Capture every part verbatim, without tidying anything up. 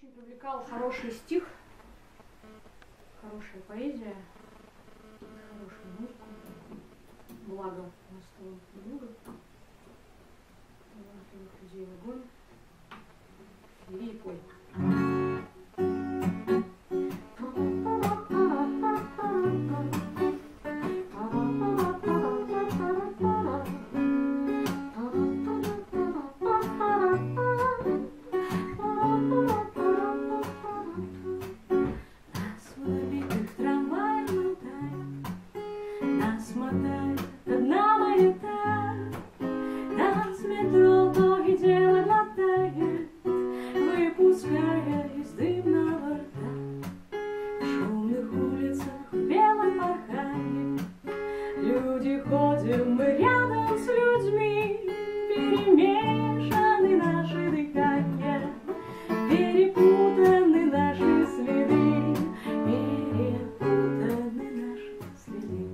очень привлекал хороший стих, хорошая поэзия, хорошая музыка, благо у нас талантливых много, талантливых людей в огонь. Бери и пой. Мотает одна маята, нас метро то и дело глотает, выпуская из дымного рта. В шумных улицах, в белом паркане люди ходим, мы рядом с людьми, перемешаны наши дыхания, перепутаны наши следы, перепутаны наши следы.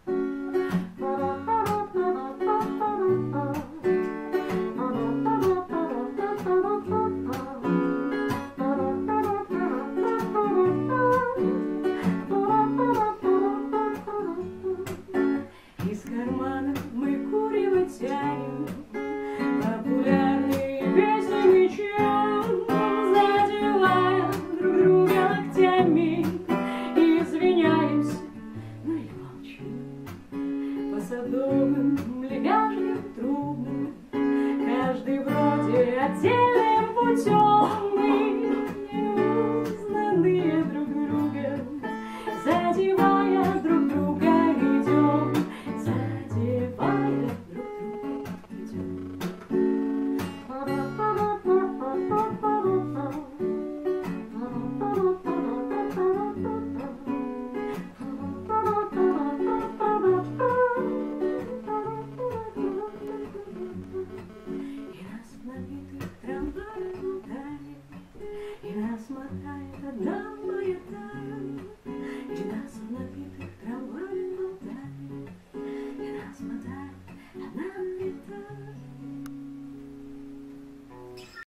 Из кармана мы курево тянем, популярные песни мы чуем, задевая друг друга локтями, извиняемся, но и молчим. По садовым лебяжьим трубам, каждый вроде отдельным путем, мы неузнанные друг друга, задевая друг друга идем, задевая друг друга идем. И нас в набитых трамваях мотает, и нас мотает одна маята.